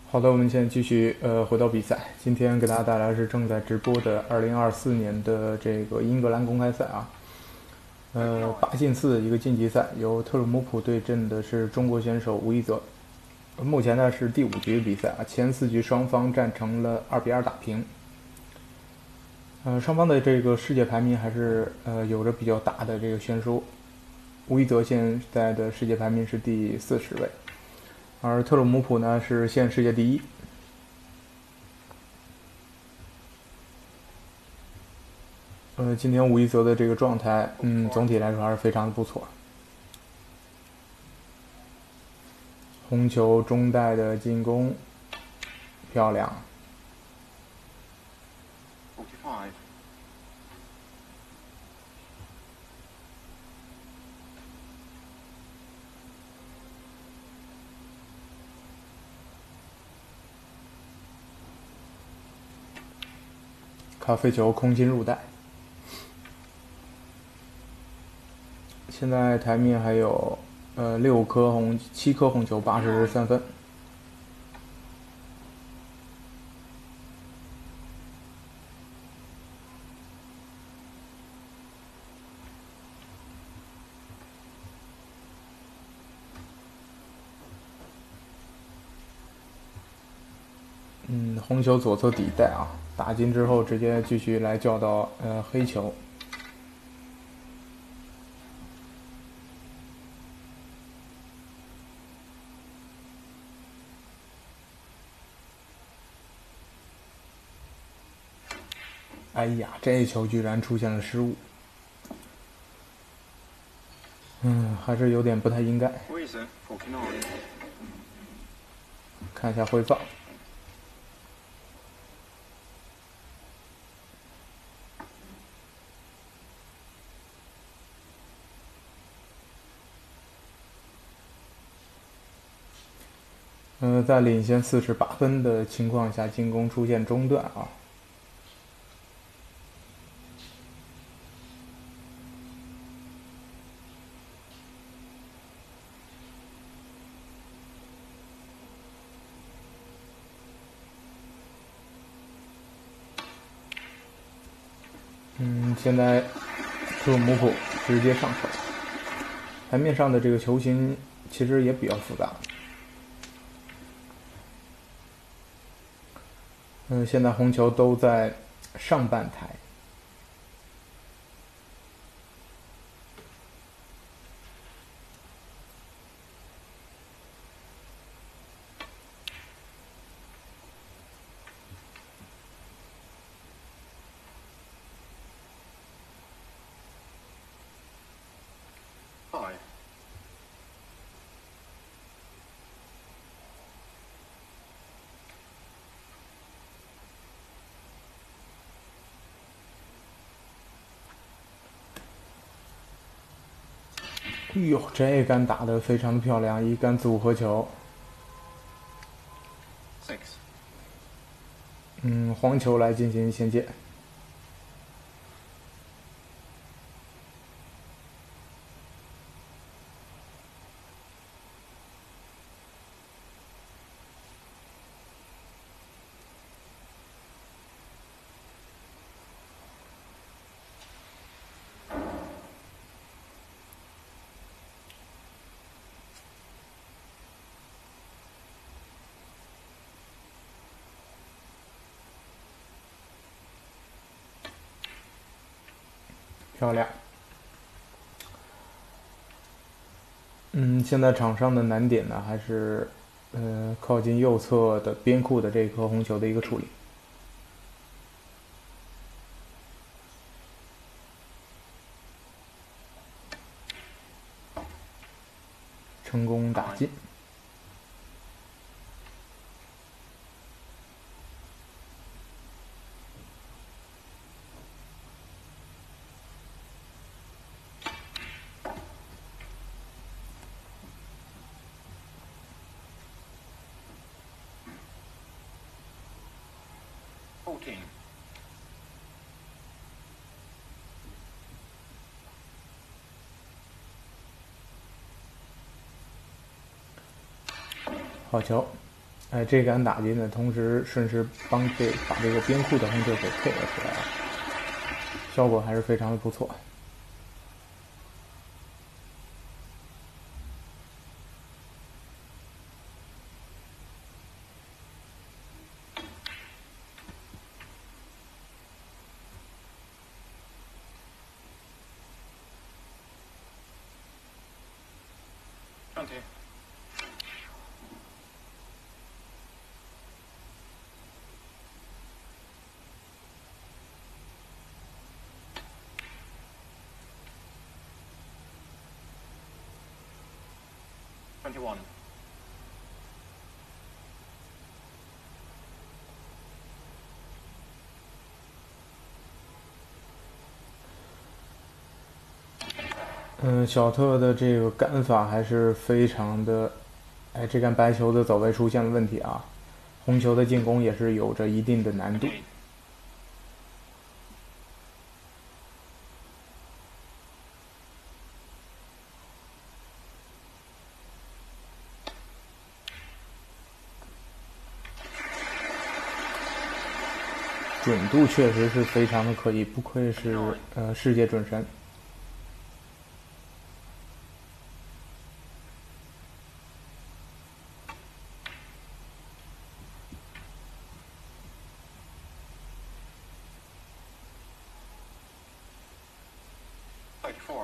好的，我们现在继续回到比赛。今天给大家带来的是正在直播的2024年的这个英格兰公开赛啊。8进4的一个晋级赛，由特鲁姆普对阵的是中国选手吴一泽。目前呢是第5局比赛啊，前4局双方战成了2-2打平。双方的这个世界排名还是有着比较大的这个悬殊。吴一泽现在的世界排名是第40位，而特鲁姆普呢是现世界第1。今天吴一泽的这个状态，总体来说还是非常的不错。红球中带的进攻，漂亮。咖啡球空心入袋。现在台面还有7颗红球，83分。红球左侧底袋啊，打进之后直接继续来叫到黑球。哎呀，这一球居然出现了失误，还是有点不太应该。看一下回放。在领先48分的情况下，进攻出现中断啊。现在特鲁姆普直接上手。台面上的这个球形其实也比较复杂。现在红球都在上半台。哎呦，这一杆打得非常的漂亮，一杆组合球。黄球来进行衔接。漂亮。现在场上的难点呢，还是靠近右侧的边库的这颗红球的一个处理。成功打进。好球。 这杆打击呢，同时顺势把这个边库的红球给配了出来啊，效果还是非常的不错。 Okay. One. 小特的这个杆法还是非常的，这杆白球的走位出现了问题啊，红球的进攻也是有着一定的难度。准度确实是非常的可以，不愧是世界准神。 34.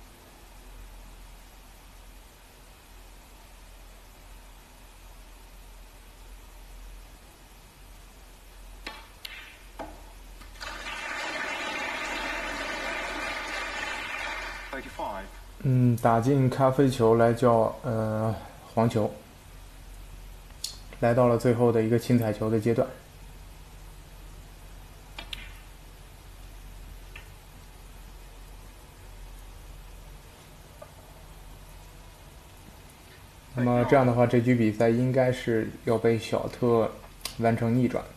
.5打进咖啡球来叫黄球，来到了最后的一个轻彩球的阶段。那么这样的话，这局比赛应该是要被小特完成逆转。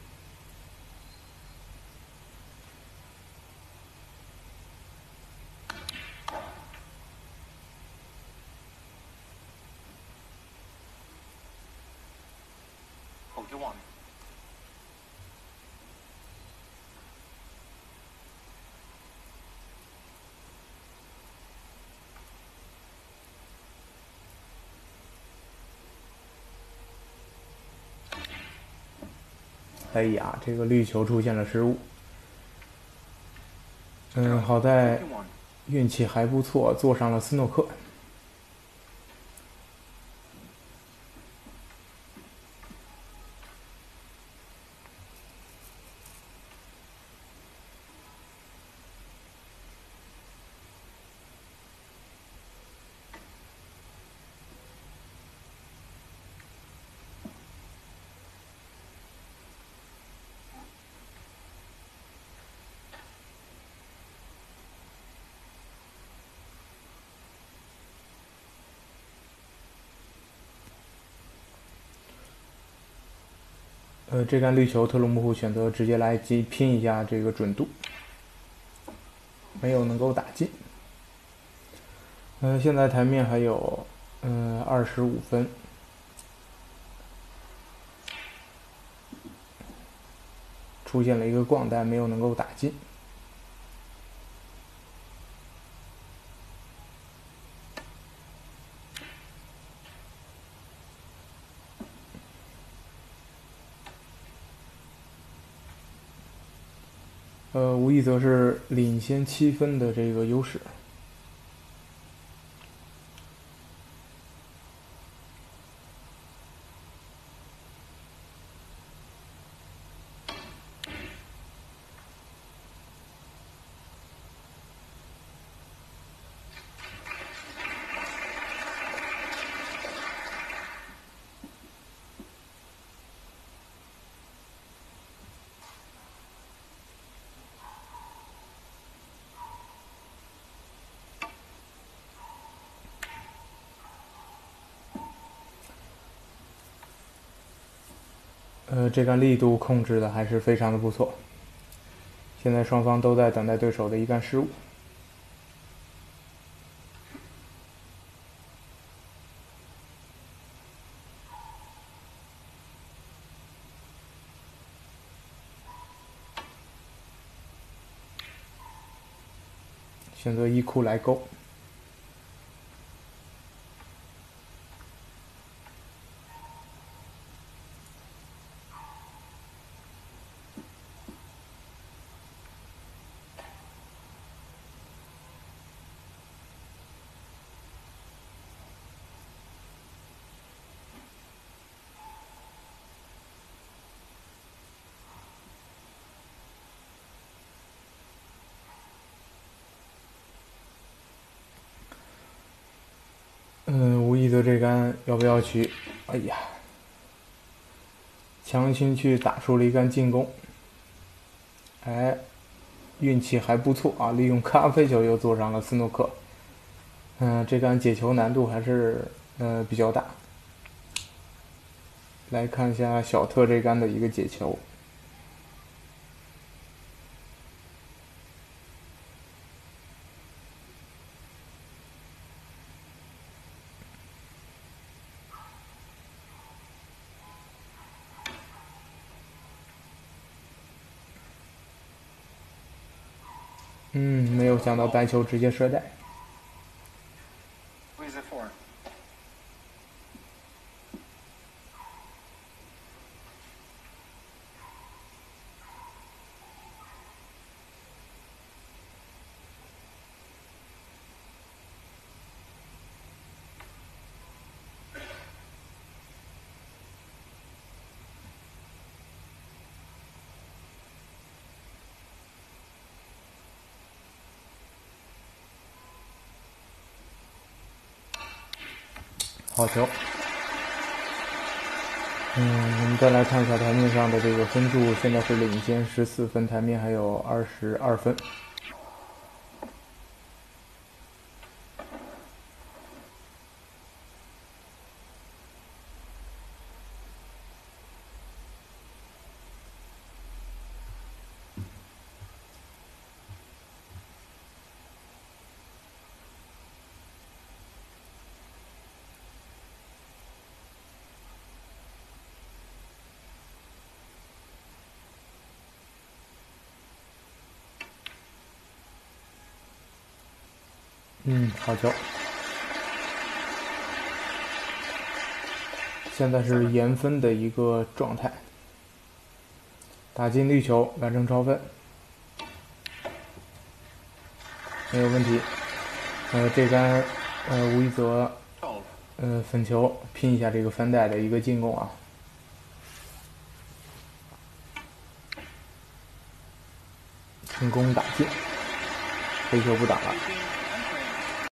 哎呀，这个绿球出现了失误。好在运气还不错，坐上了斯诺克。这杆绿球特鲁姆普选择直接来拼一下这个准度，没有能够打进。现在台面还有25分。出现了一个逛单，没有能够打进。无疑则是领先7分的这个优势。这杆力度控制的还是非常的不错。现在双方都在等待对手的一杆失误。 选择一库来勾。无意则这杆要不要取？哎呀，强行去打出了一杆进攻。哎，运气还不错啊，利用咖啡球又做上了斯诺克。这杆解球难度还是比较大。来看一下小特这杆的一个解球。没有想到白球直接射袋。 With the 4. 好球。我们再来看一下台面上的这个分数，现在是领先14分，台面还有22分。好球。现在是严分的一个状态，打进绿球，完成超分，没有问题。这杆无意则粉球拼一下这个翻带的一个进攻啊，成功打进，黑球不打了。